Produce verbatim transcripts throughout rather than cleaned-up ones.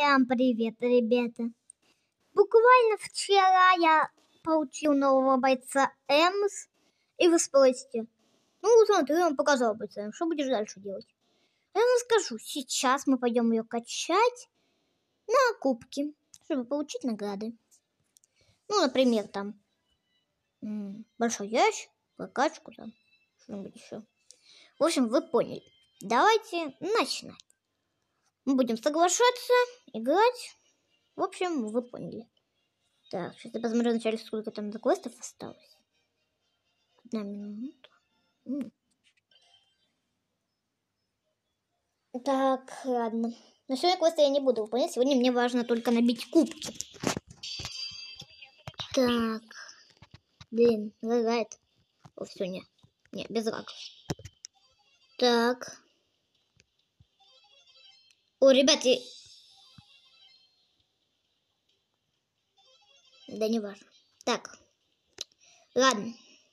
Всем привет, ребята! Буквально вчера я получил нового бойца Эмс, и вы спросите, ну смотри, он показал бойца Эмс, что будешь дальше делать? Я вам скажу, сейчас мы пойдем ее качать на кубки, чтобы получить награды. Ну, например, там м- большой ящик, прокачку там, что-нибудь еще. В общем, вы поняли. Давайте начинать. Мы будем соглашаться, играть. В общем, вы поняли. Так, сейчас я посмотрю вначале, сколько там до квестов осталось. Одна минута. М. Так, ладно. Но сегодня квесты я не буду выполнять. Сегодня мне важно только набить кубки. Так. Блин, лагает. О, все, не. Не, без лагов. Так. О, ребят, я... Да не важно. Так. Ладно.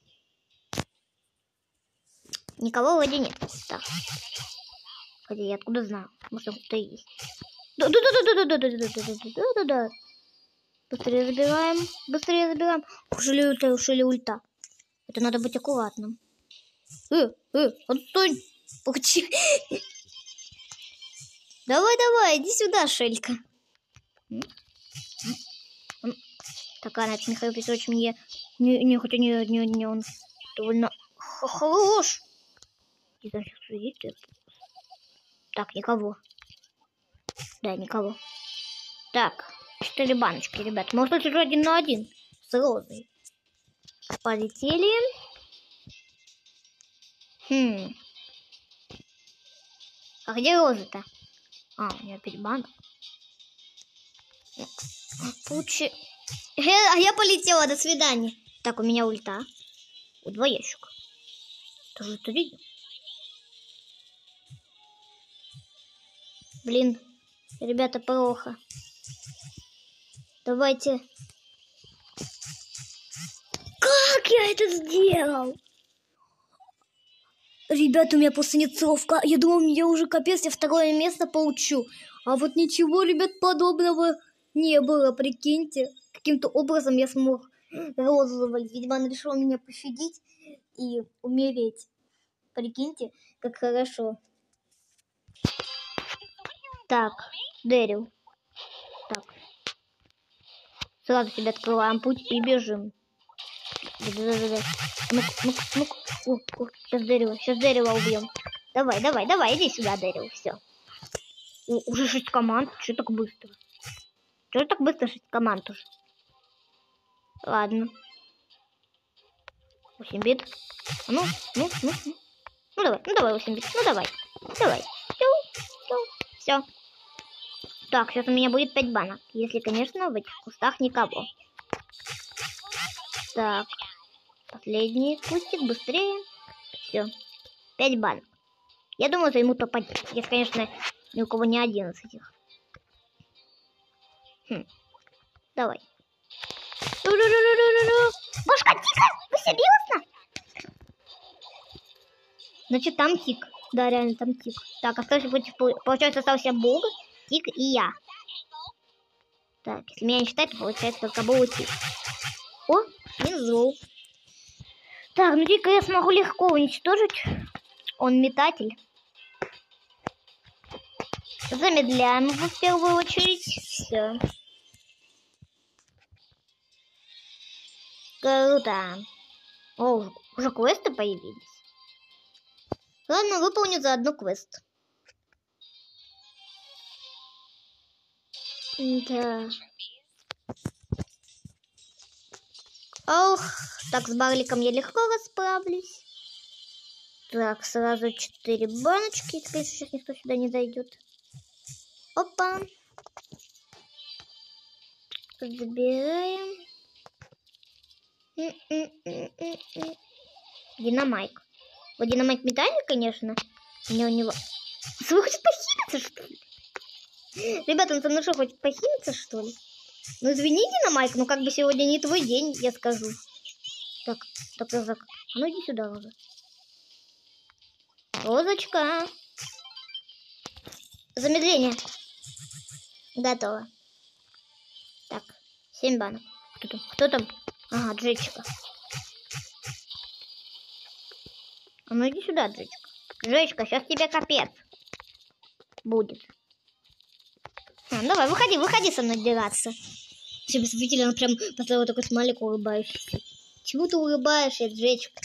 Никого вроде нет. Так. Хотя я откуда знаю? Может, он кто-то есть. Да-да-да-да-да-да-да-да-да-да-да-да. Быстрее забираем. Быстрее забираем. Ушили ульта, ушили ульта. Это надо быть аккуратным. Э, э, отстань. Получи. Давай, давай, иди сюда, Шелька. Такая, значит, Михаил Петрович мне... Не, не, хотя не, не, не, он довольно хорош. Так, никого. Да, никого. Так, четыре баночки, ребят. Может, это уже один на один с розой. Полетели. Хм. А где роза-то? А, у нее опять банк. Получи. А я полетела, до свидания. Так, у меня ульта. У два ящика. Ты же это видел? Блин, ребята, плохо. Давайте. Как я это сделал? Ребята, у меня просто нет слов. Я думал, я уже капец, я второе место получу. А вот ничего, ребят, подобного не было, прикиньте. Каким-то образом я смог розу завалить. Видимо, он решил меня пощадить и умереть. Прикиньте, как хорошо. Так, Дэрил. Так. Сразу себе открываем путь и бежим. Да-да-да-да. Ну-ка, ну-ка, ну-ка. О, о, сейчас Дэрила, сейчас Дэрила убьем. Давай, давай, давай, иди сюда, Дэрил, все. О, уже шесть команд, что так быстро? Что так быстро шесть команд уже? Ладно. восемь бит. А ну, ну, ну, ну. Ну давай, ну давай, восемь бит, ну давай. Давай. Все. Так, сейчас у меня будет пять банок. Если, конечно, в этих кустах никого. Так. Последний кустик, быстрее. Все. пять банок. Я думаю, займу топ один. Если, конечно, ни у кого не один из этих. Хм. Давай. Башка тика! Вы серьезно? Значит, там тик. Да, реально, там тик. Так, остался против... Получается, остался Бог, тик и я. Так, если меня не считать, то получается только Бог и тик. О, внизу. Так, ну тика я смогу легко уничтожить. Он метатель. Замедляем его в первую очередь. Все. Круто. О, уже квесты появились. Ладно, выполню заодно квест. Да. Ох, так с Барликом я легко расправлюсь. Так, сразу четыре баночки. Теперь сейчас никто сюда не дойдет. Опа. Забираем. Динамайк. Вот Динамайк метальный, конечно. Мне у него... Вы хочет похимиться, что ли? Ребята, он со мной что, хочет похимиться, что ли? Ну, извини, Динамайк, но как бы сегодня не твой день, я скажу. Так, так, Розок. А ну иди сюда, Роза. Розочка. Замедление. Готово. Так, семь банок. Кто там? Кто там? Ага, Джечка. А ну иди сюда, Джечка. Джечка, сейчас тебе капец будет. А, давай, выходи, выходи со мной драться. Все, посмотрите, он прям поставил такой смайлик улыбающийся. Чему ты улыбаешься, Джечка?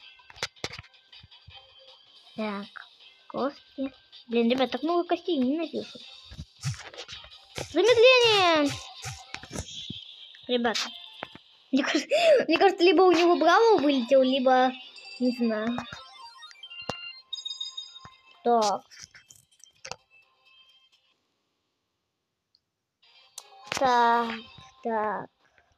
Так, кости. Блин, ребят, так много костей не напишу. Замедление! Ребята, мне кажется, мне кажется, либо у него браво вылетел, либо не знаю. Так. Так, так.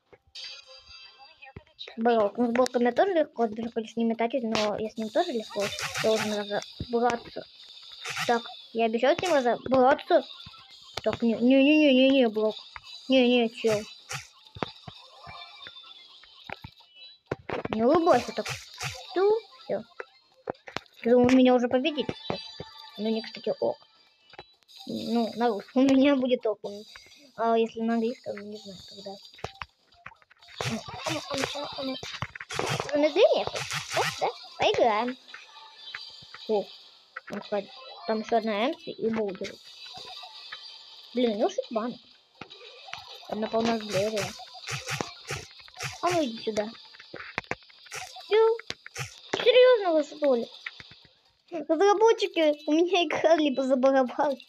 Брок. Ну, с блоками тоже легко, даже хочешь не метать, но я с ним тоже легко должен разобраться. Так, я обещаю с ним разобраться. Так, не-не-не-не-не, блок. Не-не, чел. Не улыбайся так. Ту, все. Он меня уже победит. Ну, не, кстати, ок. Ну, на русском у меня будет ок. А если на английском, не знаю, когда. Замедление? Да, да, поиграем. О, там еще одна эмси и Булдер. Блин, ну шесть банок. Одна полная сблерия. А ну иди сюда. Ю, серьезно, что ли? Разработчики у меня игра либо забарабанили.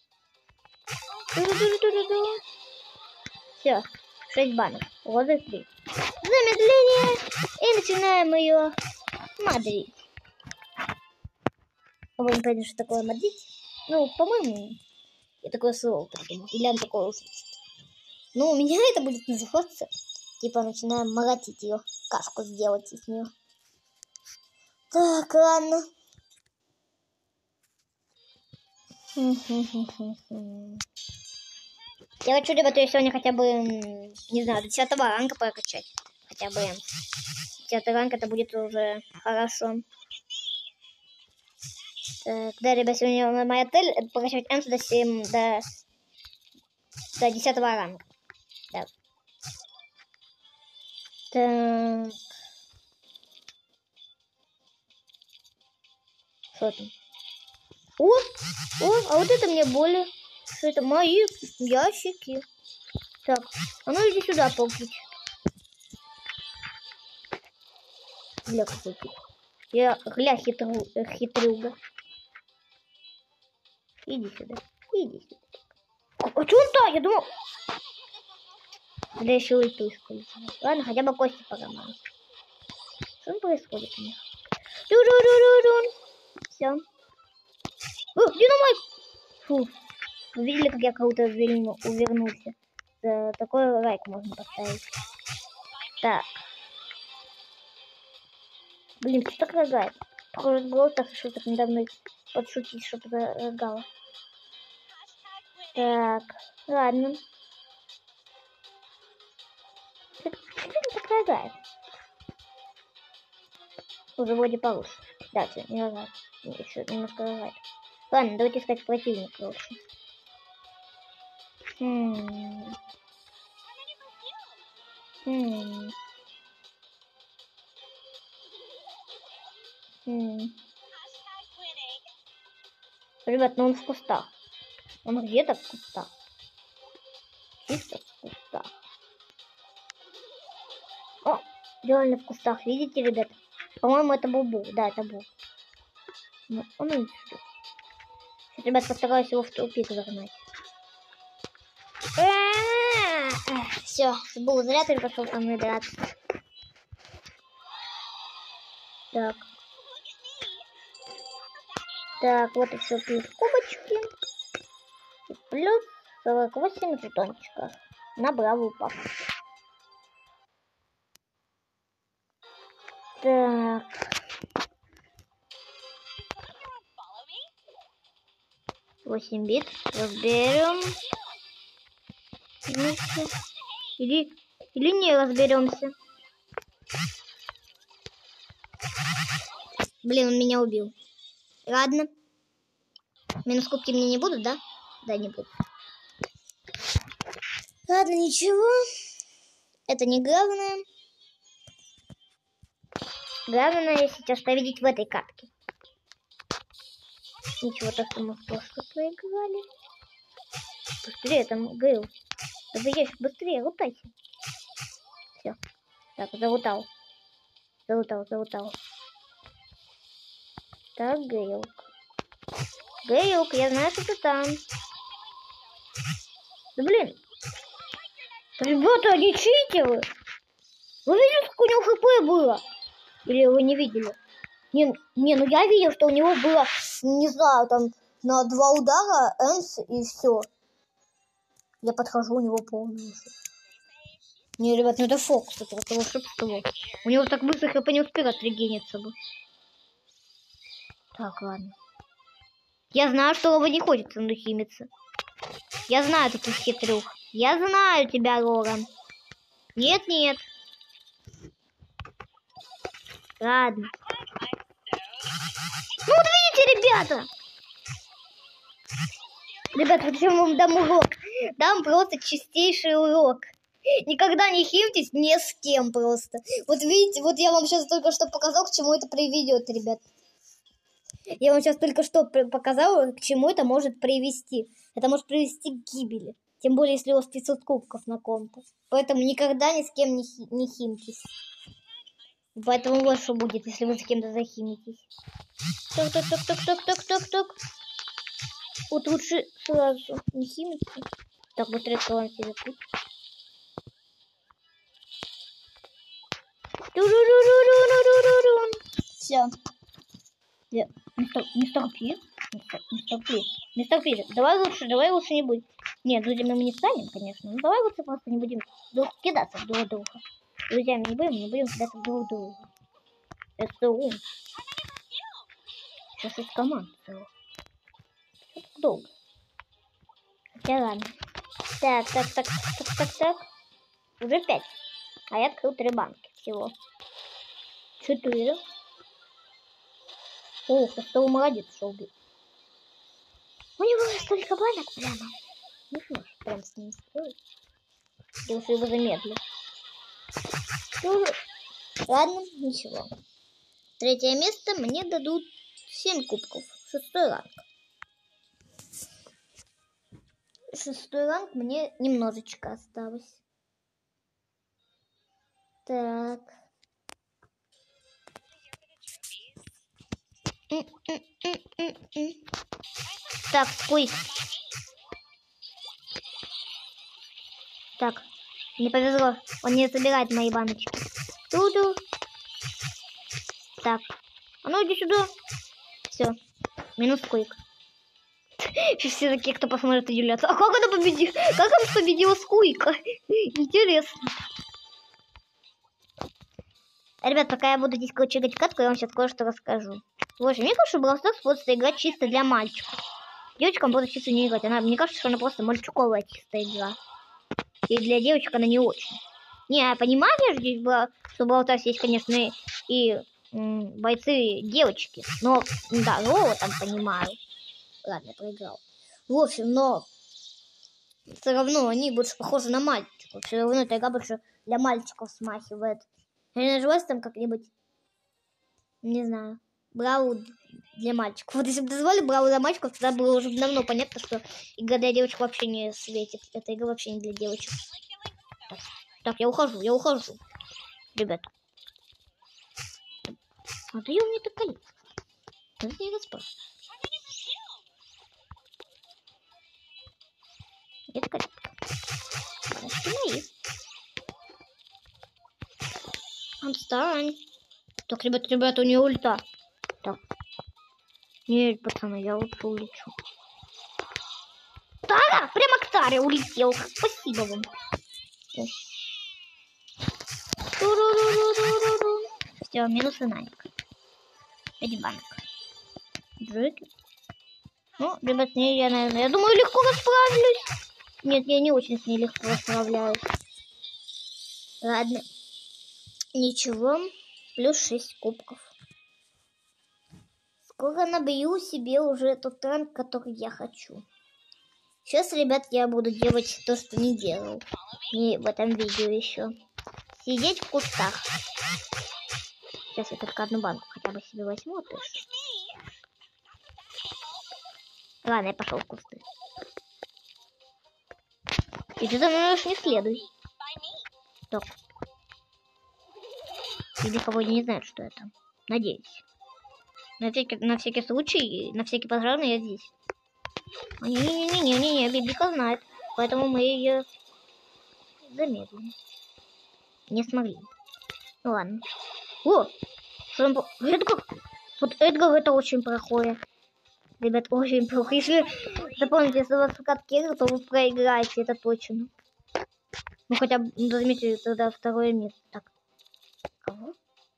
Все, шесть банок. Розыгрыш. Замедление. И начинаем ее модрить. Вы не понимаете, что такое модрить? Ну, по-моему, я такое слово придумал. Или он такое услышит. Ну, у меня это будет называться. Типа начинаем молотить ее. Кашку сделать из нее. Так, ладно. Я хочу, ребята, я сегодня хотя бы, не знаю, до десятого ранга прокачать. Хотя бы десятый ранг, это будет уже хорошо. Так, да, ребят, сегодня моя цель это прокачать Эмс до семь, до, до десятого ранга. Да. Так. Что там? О, о, а вот это мне более. Что это? Мои ящики. Так, а ну иди сюда, паукич. Гля, какой ты. Я гля хитру, хитрюга. Иди сюда, иди сюда. А, а что он так? Я думал... Да еще ульту использовать. Ладно, хотя бы кости поломаю. Что происходит у них? Все. О, динамайт! Фу. Вы видели, как я кого-то увернулся? За такой лайк можно поставить. Так. Блин, что так лагает? Похоже, голос так что так недавно подшутить, чтобы лагало. Так, ладно. Что не так лагает? Уже вроде получше. Да, все, не лагает. Еще немножко лагает. Ладно, давайте искать противника лучше. Хм. Хм. Хм. Ребят, ну он в кустах. Он где-то в кустах. Чисто в кустах. О, реально в кустах. Видите, ребят? По-моему, это был Бу. Да, это Бу. Ну, он не сюда. Сейчас, ребят, постараюсь его в тупик загнать. Все, Бу, зря ты пошел со мной драться. Так. Так, вот еще плюс кубочки. И плюс сорок восемь жетончиков на бравую папу. Так. восемь бит. Разберем. Или, или не разберемся. Блин, он меня убил. Ладно. Минус кубки мне не будут, да? Да, не будут. Ладно, ничего. Это не главное. Главное сейчас победить в этой катке. Ничего, так что мы просто проиграли. Быстрее там, Гейл. Победишь, быстрее, лутайся. Все. Так, залутал. Залутал, залутал. Так, Гейл. Гейл, я знаю, что ты там. Да блин. Ребята, они читеры. Вы видели, сколько у него хп было? Или вы не видели? Не, не, ну я видел, что у него было, не знаю, там на два удара Энс и все. Я подхожу, у него полный. Не, ребят, ну это Фокс, это, это волшебство. У него так быстро хп не успеет отрегениться бы. Так, ладно. Я знаю, что Лова не хочет со мной химиться. Я знаю таких хитрюх. Я знаю тебя, Лоран. Нет, нет. Ладно. Ну вот видите, ребята. Ребята, вот я вам дам урок. Дам просто чистейший урок. Никогда не химтесь ни с кем просто. Вот видите, вот я вам сейчас только что показал, к чему это приведет, ребят. Я вам сейчас только что показала, к чему это может привести. Это может привести к гибели. Тем более, если у вас пятьсот кубков на ком-то. Поэтому никогда ни с кем не, хи не химтесь. Поэтому вот что будет, если вы с кем-то захимитесь. Так, так, так, так, так, так, так, так. Вот лучше сразу не химиться. Так, быстрее открываем себе путь. Все. Мистер, мистер Пи? Мистер, мистер Пи. Мистер Пи, давай лучше, давай лучше не будем. Нет, друзьями мы не станем, конечно. Но давай лучше просто не будем кидаться друг в друга. Друзьями не будем, не будем кидаться друг в друга. Это ум. Сейчас есть команда. Что так долго? Хотя ладно. Так, так, так, так, так, так. Уже пять. А я открыл три банки всего. Четыре. О, кто молодец, что убил. У него уже столько банок прямо. Не сможешь прям с ним строить. Я уже его замедлю. Ну, ладно, ничего. Третье место мне дадут семь кубков. Шестой ранг. Шестой ранг мне немножечко осталось. Так. Так, сквиз. Так, не повезло. Он не собирает мои баночки. Туду. Так. А ну иди сюда. Все. Минус сквик. Все такие, кто посмотрит, удивляться. А как она победила? Как она победила сквика? Интересно. Ребят, пока я буду здесь кочегать катку, я вам сейчас кое-что расскажу. В общем, мне кажется, что Brawl Stars просто играть чисто для мальчиков. Девочкам буду чисто не играть. Она, мне кажется, что она просто мальчуковая чистая игра. И для девочек она не очень. Не, я понимаю, что здесь было, что Brawl Stars есть, конечно, и, и м, бойцы девочки. Но, да, ну, там понимаю. Ладно, я проиграл. В общем, но все равно они больше похожи на мальчиков. Все равно эта игра больше для мальчиков смахивает. Я называюсь там как-нибудь, не знаю, Брау для мальчиков. Вот если бы дозвали Брау для мальчиков, тогда было уже давно понятно, что игра для девочек вообще не светит. Эта игра вообще не для девочек. Так, так я ухожу, я ухожу. Ребят. А ты мне так колец. Это не расспрашивай. Это колец. Остановись. Отстань. Так, ребят, ребята, у нее ульта. Так. Нет, пацаны, я лучше улечу. Тара! Прямо к Таре улетел. Спасибо вам. Все, минус и Найк. Пять банок. Джеки. Ну, ребят, не, я, наверное, я думаю, легко расправлюсь. Нет, я не очень с ней легко расправляюсь. Ладно. Ничего. Плюс шесть кубков. Скоро набью себе уже тот ранг, который я хочу. Сейчас, ребят, я буду делать то, что не делал. И в этом видео еще. Сидеть в кустах. Сейчас я только одну банку хотя бы себе возьму. А тоже. Ладно, я пошел в кусты. И ты за мной уж не следуй. Так. Или кого не знают, что это. Надеюсь. На всякий, на всякий случай, на всякий пожарный я здесь. Не-не-не-не-не, Бибика знает. Поэтому мы ее замедлим. Не смогли. Ну ладно. О! Что Эдгар? Вот Эдгар это очень плохое. Ребят, очень плохо. Если запомните, если у вас катки, то вы проиграете, это точно. Ну хотя бы займите тогда второе место. Так. Кого?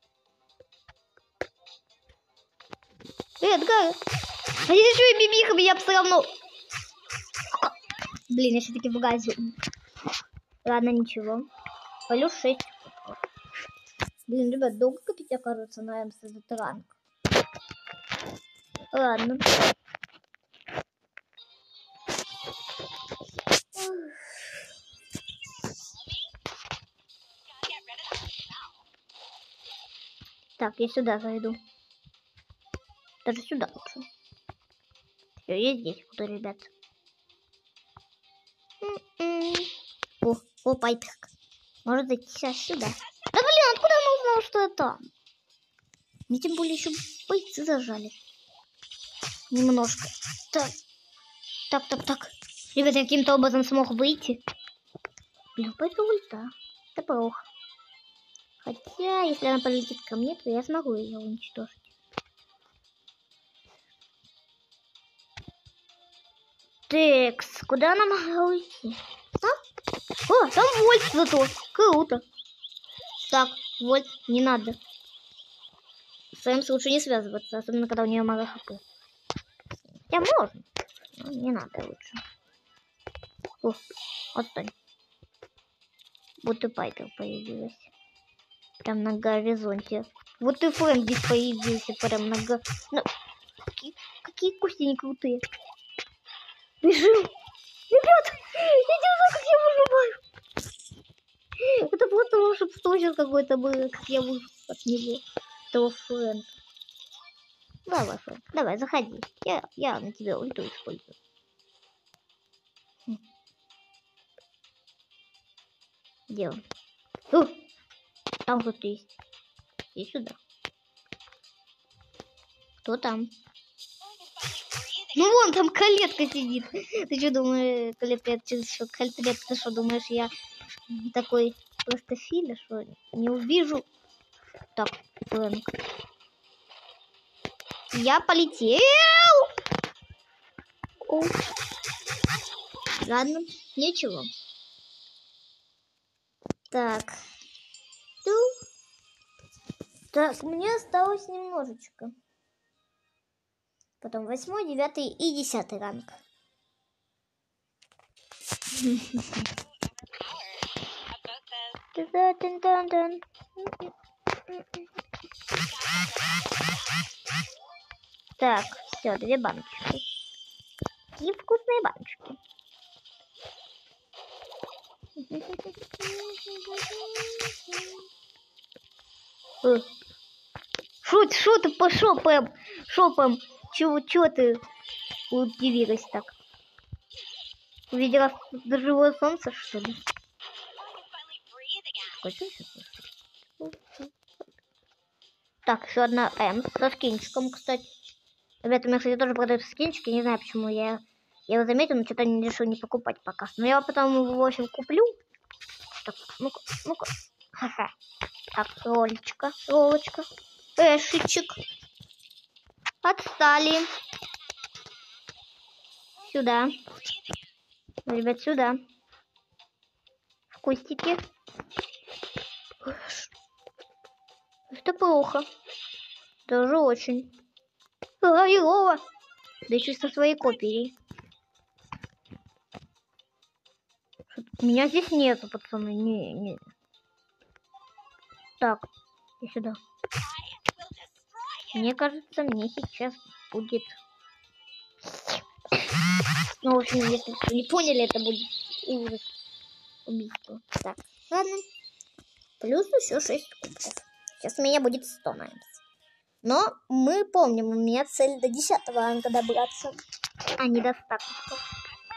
Эдгар! А если еще и Бибиха меня все равно... Блин, я все-таки в газе. Ладно, ничего. Полю шесть. Блин, ребят, долго копить окажется на МС за ранг. Ладно. Так, я сюда зайду. Даже сюда лучше. Все, я здесь буду, ребят. О, о, пайперк. Может зайти сейчас сюда. Да блин, откуда он узнал, что я там? Мне тем более еще бойцы зажали. Немножко. Так, так, так, так. Ребята, я каким-то образом смог выйти. Блин, пайпер ульта. Это плохо. Хотя, если она полетит ко мне, то я смогу ее уничтожить. Текс, куда она могла уйти? А? О, там Вольт зато. Круто. Так, Вольт, не надо. С Эмс лучше не связываться, особенно когда у нее мало хп. Хотя можно. Но не надо лучше. О, отстань. Вот и Пайпер появилась. Прям на горизонте. Вот и Фрэнк здесь появился. Прям на го... Ну, какие, какие кости не крутые. Бежим! Ребят! Я не знаю, как я выживаю! Это просто волшебство сейчас какое-то было, как я выжил от него. Того Фрэнка. Давай, Фрэнк, давай, заходи. Я, я на тебя ульту использую. Хм. Где он? О! Там кто-то есть. И сюда. Кто там? Ну вон там Калетка сидит. Ты что думаешь, Калетка, ты что, Калетка, ты что думаешь, я такой просто филя, что не увижу? Так, Фрэнк. Я полетел. О. Ладно, ничего. Так. Так, мне осталось немножечко. Потом восьмой, девятый и десятый ранг. Так, все, две баночки. И вкусные баночки. Шут, шут, ты по шопам, шопам. Чего, чего ты удивилась так? Увидела живое солнце, что ли? Так, еще одна М со скинчиком, кстати. Ребята, у меня, кстати, тоже продаются скинчики. Не знаю, почему я, я его заметил, но что-то не решил не покупать пока. Но я потом его, в общем, куплю. Так, ну-ка, ну-ка. Ха-ха. Так, ролечка, ролочка. Эшечек. Отстали. Сюда. Ребят, сюда. В кустики. Это плохо. Даже очень. Ай, Лова. Да еще со своей копией. Меня здесь нету, пацаны. Не, не. Так, и сюда. Мне кажется, мне сейчас будет Ну, в общем, если вы не поняли, это будет ужас. Убийство. Так, ладно. Плюс еще шесть кубков. Сейчас у меня будет сто наймс. Но мы помним, у меня цель до десятого ранга добраться, а не до ста кубков.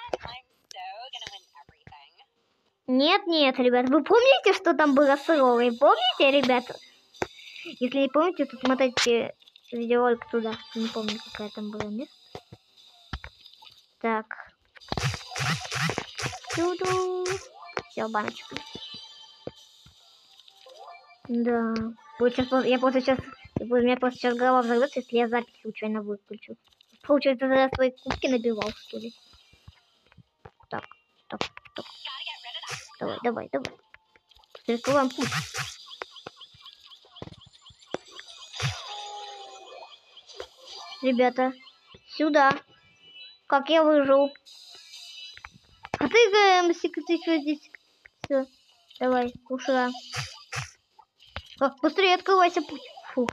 Нет, нет, ребят, вы помните, что там было с Ролой? Помните, ребята? Если не помните, то смотрите видеоролик туда. Не помню, какая там была место. Так. Ту-ду. Все, баночка. Да. Вот сейчас, я просто сейчас... У меня просто сейчас голова взорвется, если я запись случайно выключу. Получается, я свои кубки набивал, что ли. Так, так, так. Давай, давай, давай. Перекрываем путь. Ребята, сюда. Как я выжил. А ты, эм, ты что здесь? Все, давай, кушай. А, быстрее открывайся путь. Фух.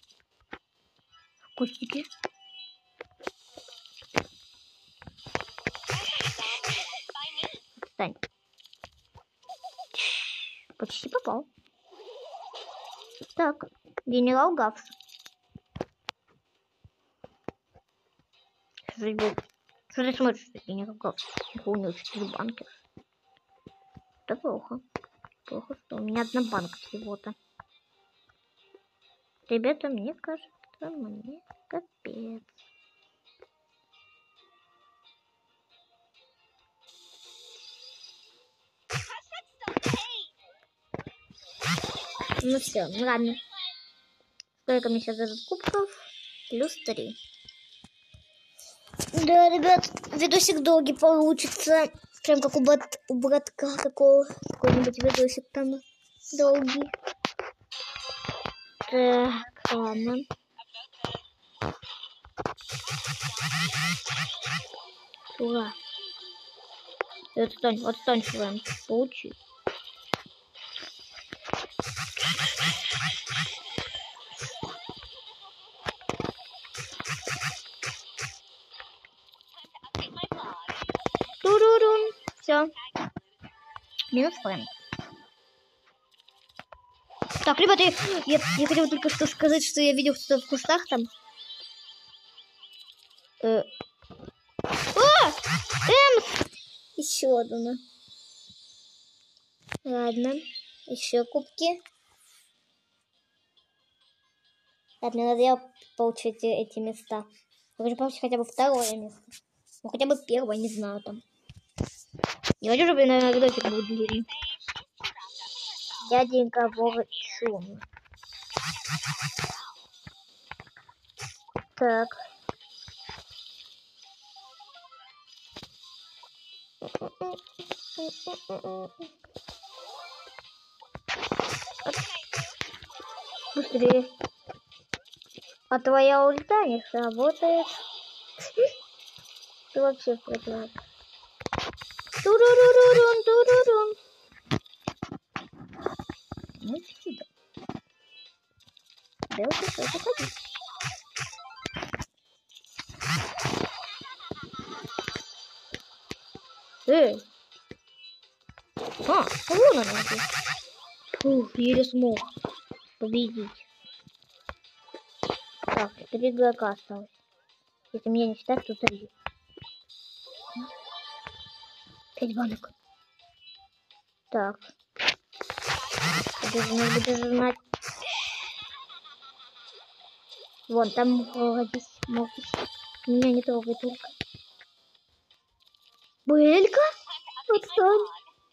Кустики. Отстань. Почти попал. Так, генерал Гавс. Что ты смотришь, генерал Гавс? Полный учитель банки. Это плохо. Плохо, что у меня одна банка всего-то. Ребята, мне кажется, мне капец. Ну все, ну ладно. Сколько мне сейчас дадут кубков? Плюс три. Да, ребят, видосик долгий получится. Прям как у, бат, у братка какого. Какой-нибудь видосик там долгий. Так, ладно. Ура. Отстань, отстань, Фрэнк. Получи. Турурун. Все. Минус Фрэнк. Так, ребята, я, я, я хотела только что сказать, что я видел что-то в кустах там. Э. О! Эмс! Еще одна. Ладно. Еще кубки. Ладно, надо я получить эти места. Я хочу получить хотя бы второе место. Ну, хотя бы первое, не знаю там. Не хочу, чтобы на видосик был длинный. Дяденька Ворчун. Так. Быстрее. А твоя ульта не сработает. Ты вообще впрочем. Турурурурун, турурун. Ну сюда. Белка, что заходи. Эй! А, вон она здесь. Фух, еле смог победить. Так, три игрока осталось. Если меня не считать, то три. Пять банок. Так. Даже надо даже знать. Вон, там молодец, молодец. Меня не трогай только. Белька? Отстань.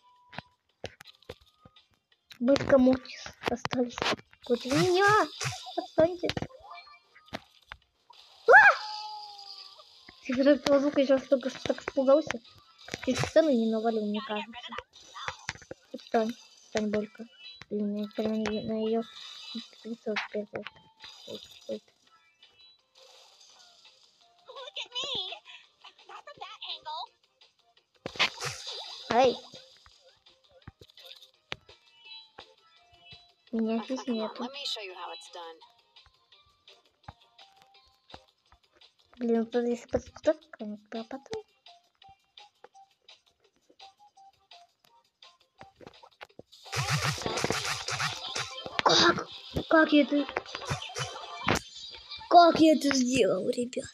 Белька, Мортис остались. Против меня. Отстаньте. Ты от этого звука сейчас только что так испугался. Ты сцену не навалил, мне кажется. Отстань. Отстань, Белька. Блин, я прямо на ее лицо спрятал. Эй! Меня здесь нету. Блин, вот здесь подставка, а потом. Как я это... Как я это сделал, ребята?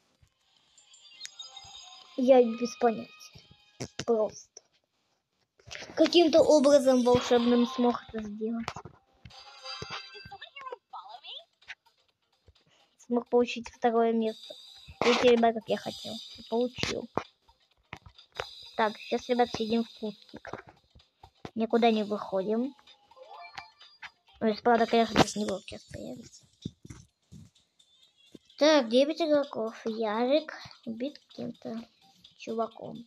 Я без понятия. Просто. Каким-то образом волшебным смог это сделать. Смог получить второе место. Видите, ребят, как я хотел. И получил. Так, сейчас, ребят, сидим в кустик. Никуда не выходим. Ну, если правда, конечно, здесь не было сейчас появится. Так, девять игроков. Ярик убит каким-то чуваком.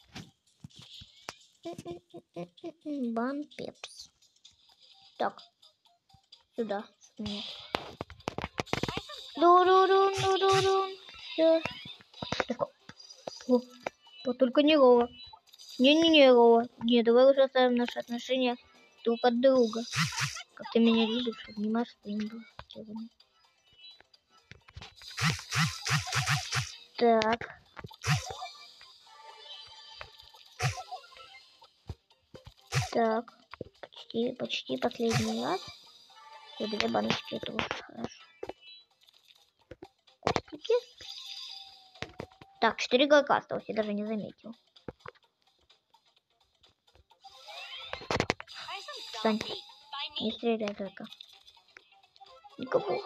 Бан Пепс. Так. Сюда. Нет. Ду-ду-дун, ду-ду-дун. Всё. О, вот только не Лола. Не-не-не, Лола. Не, давай уже оставим наши отношения друг от друга. Как ты меня любишь, обнимаешь своим блокированием. Так. Так. Почти, почти последний раз. И две баночки, это уже хорошо. Кустики. Так, четыре игрока осталось, я даже не заметил. Встань. Не стреляй только. Никого.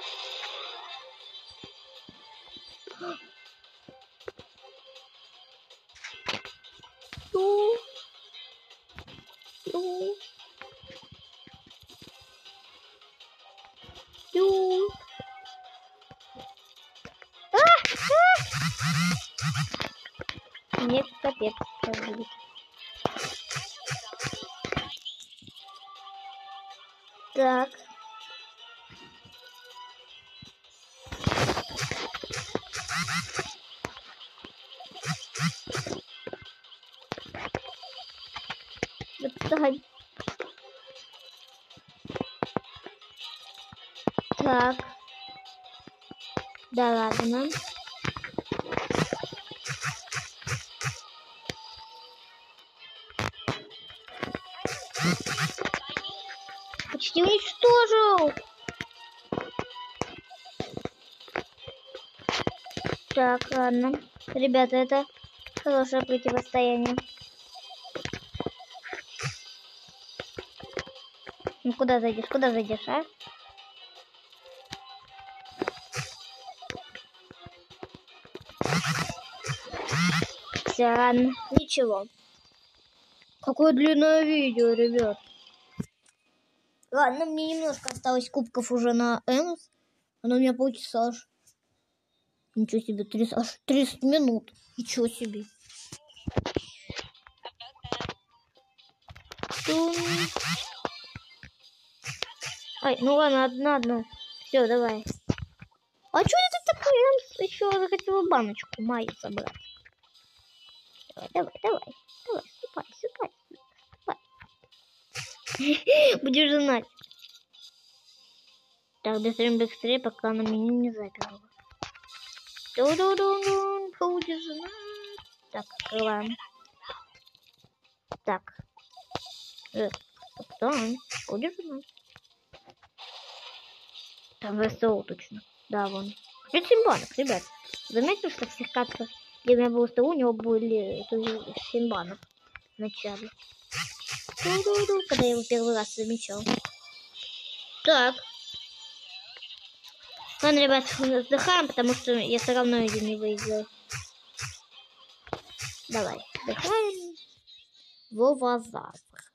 Ю. Ю. Ю. А! А! Нет, капец. Так. Отстань. Так. Да ладно. Почти уничтожил. Так, ладно. Ребята, это хорошее противостояние. Ну куда зайдешь? Куда зайдешь, а? Тян. Ничего. Какое длинное видео, ребят. Ладно, мне немножко осталось кубков уже на Эмс. Оно у меня полчаса аж. Ничего себе, тридцать, аж тридцать минут. Ничего себе. Ай, ну ладно, одна, одна. Все, давай. А что это такое? Я еще захотела баночку мою собрать. Давай, давай, давай. Давай, ступай, ступай. ступай. Будешь знать. Так, быстрее, быстрее, пока она меня не заперла. Ду-ду-ду-ду, будешь знать. Так, открываем. Так. Э, кто он? Будешь знать. Там ВСО точно. Да, вон. Это семь банок, ребят. Заметил, что всех катках, где у меня был СТУ, у него были семь банок в начале. Когда я его первый раз замечал. Так. Ладно, ребят, вздыхаем, потому что я все равно ее не выиграю. Давай, вздыхаем. Вовозавр.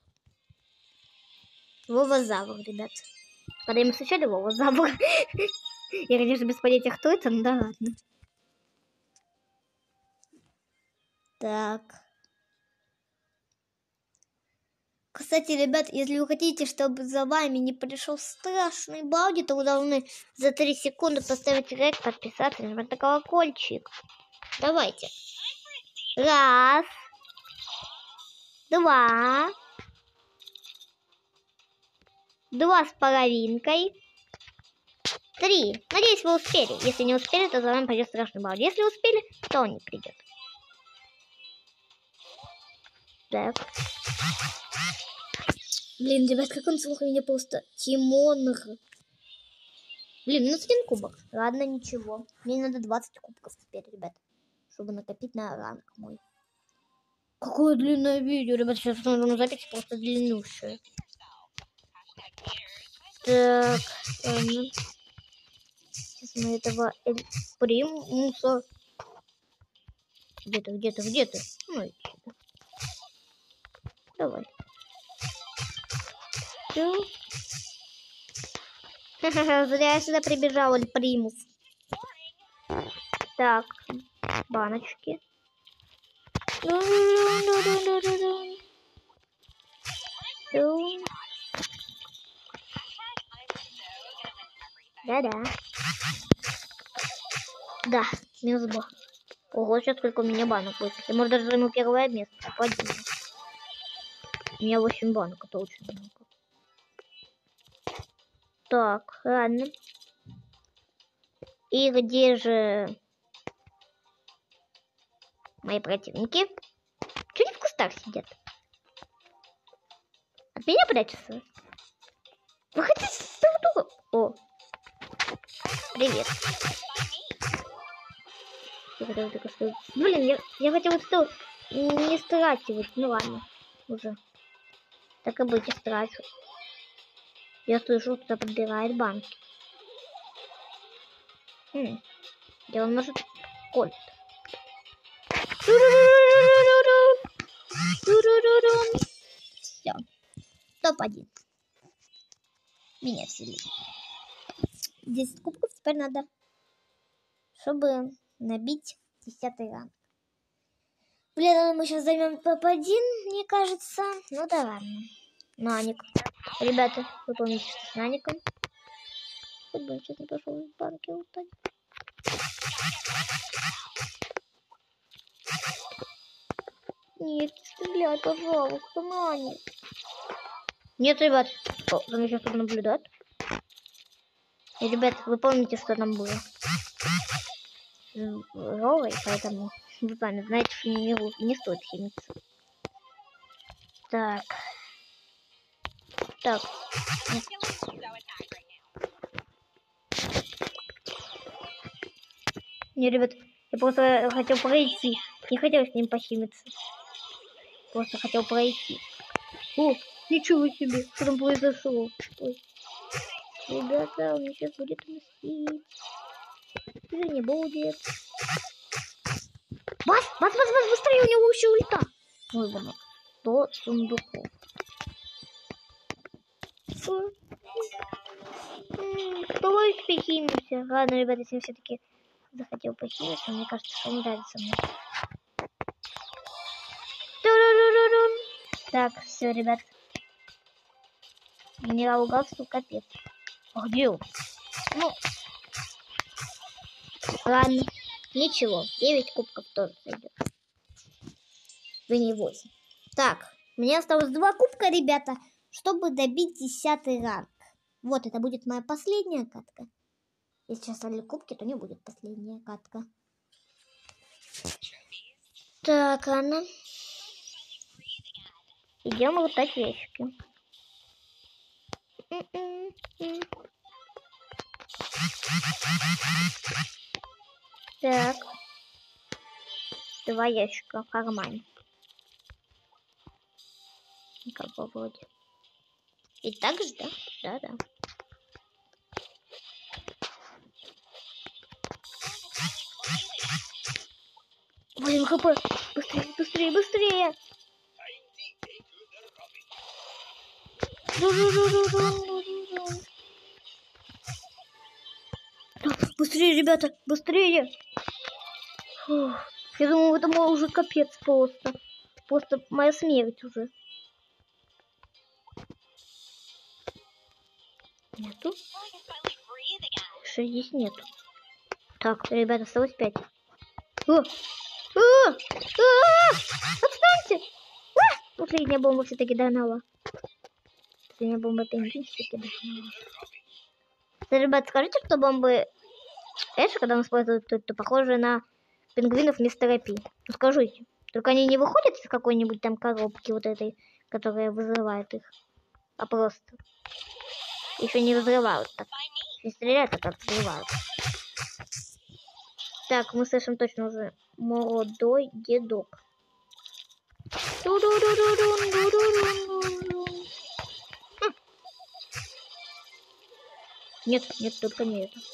Вовозавр, ребят. Когда ему встречали Вовозавр. Я, конечно, без понятия, кто это, но да ладно. Так. Кстати, ребят, если вы хотите, чтобы за вами не пришел страшный Балди, то вы должны за три секунды поставить лайк, подписаться, нажать на колокольчик. Давайте. Раз. Два. Два с половинкой. Три. Надеюсь, вы успели. Если не успели, то за вами придет страшный Балди. Если успели, то он не придет. Так. Блин, ребят, как он смог меня просто Тимонер. Блин, минус один кубок. Ладно, ничего. Мне надо двадцать кубков теперь, ребят. Чтобы накопить на ранг мой. Какое длинное видео, ребят. Сейчас на запись просто длиннющее. Так, ладно. Сейчас мы этого Эль Примуса. Где ты, где ты, где ты? Ну, иди сюда. Давай. Ха-ха-ха, зря я сюда прибежал, Эль Примус. Так, баночки. Да-да. Да, минус два. Ого, сейчас сколько у меня банок будет. Я, может, даже займу первое место. Один. У меня восемь банок, это очень много. Так, ладно. И где же мои противники? Чего они в кустах сидят? От меня прячутся? Вы хотите друг друга? О, привет. Блин, я, я хотела что не страчивать. Ну ладно, уже. Так и быть, я страчу. Я слышу, кто подбирает банки. Хм. Где он может кольт? Все. топ один. Меня вселили. десять кубков теперь надо, чтобы набить десятый ранг. Блин, мы сейчас займем топ один, мне кажется. Ну да ладно. Наник. Ребята, вы помните, что с Наником? Хоть бы он сейчас не пошел в банке лутать. Нет, стреляй, пожалуйста, Наник. Нет, ребят. О, за мной сейчас кто-то наблюдает. И, ребят, вы помните, что там было? Ровый, поэтому вы сами знаете, что не, не стоит химиться. Так. Так. Не, ребят, я просто хотел пройти. Не хотел с ним похимиться. Просто хотел пройти. О, ничего себе, что там произошло. Ой. Ребята, он мне сейчас будет мстить. Или не будет. Бас, бас, бас, бас, быстрее, у него еще ульта. Ой, ладно. сто сундуков. Давай похимимся. Ладно, ребята, если я все-таки захотел похимиться, мне кажется, что он нравится мне. Так, все, ребят. Генерал Галсту, капец. А где он? Ну, ладно, ничего. девять кубков тоже сойдет. Да не восемь. Так, мне осталось два кубка, ребята, чтобы добить десятый ранг. Вот, это будет моя последняя катка. Если сейчас стали кубки, то не будет последняя катка. Так, ладно. Идем лутать ящики. Так. Два ящика в кармане. Как бы вроде. И так же, да? Да, да. Блин, хп. Быстрее, быстрее, быстрее. Быстрее, ребята, быстрее. Фух. Я думаю, это мой уже капец просто. Просто моя смерть уже. Нету? Что здесь нету? Так, ребята, осталось пять. О! О! О! Отстаньте! А! Последняя бомба все-таки догнала. Последняя бомба пингвин все-таки догнала. Ребят, скажите, что бомбы Эши, когда он использует, то, то похожи на пингвинов мистера Пи. Ну, скажите. Только они не выходят из какой-нибудь там коробки вот этой, которая вызывает их, а просто еще не взрывают так Не стреляют, а как взрывают. Так, мы слышим точно уже молодой дедок. Нет, нет, только не это.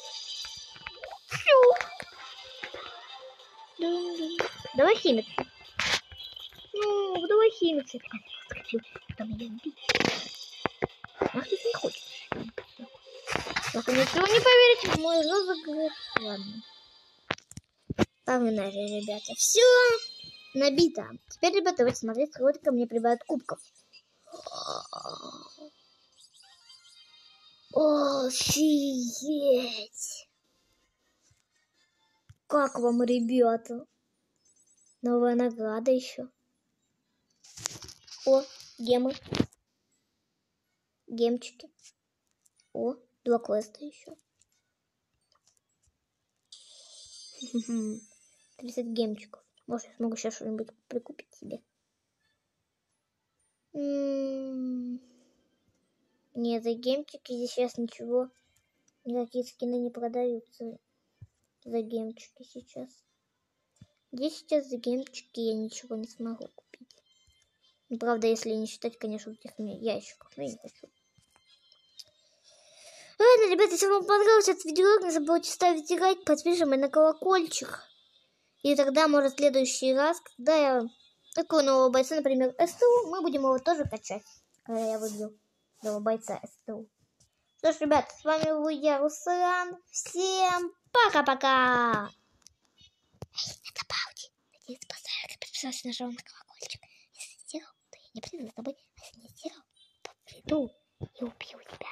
Давай химик. Ну, давай химик. Там меня убить. Ах, ты не хочешь. Только ничего не поверите в мой розыгрыш. Ладно. Погнали, ребята. Все набито. Теперь, ребята, давайте смотреть, сколько мне прибавят кубков. Офигеть! Как вам, ребята? Новая награда еще. О, гемы. Гемчики. О, два квеста еще. тридцать гемчиков. Может, я смогу сейчас что-нибудь прикупить себе. Нет, за гемчики здесь сейчас ничего. Никакие скины не продаются. За гемчики сейчас. Здесь сейчас за гемчики я ничего не смогу купить. Ну, правда, если не считать, конечно, этих ящиков. Но я не хочу. Ладно, ребята, если вам понравился этот видеоролик, не забудьте ставить лайк, подпишем и на колокольчик. И тогда, может, в следующий раз, когда я такого нового бойца, например, СТУ, мы будем его тоже качать. Когда я выбью нового бойца СТУ. Что ж, ребята, с вами был я, Руслан. Всем пока-пока! Это Балди. Надеюсь, поставил, подписался, нажал на колокольчик. Если сделал, то я не приду за тобой. А если не сделал, то приду и убью тебя.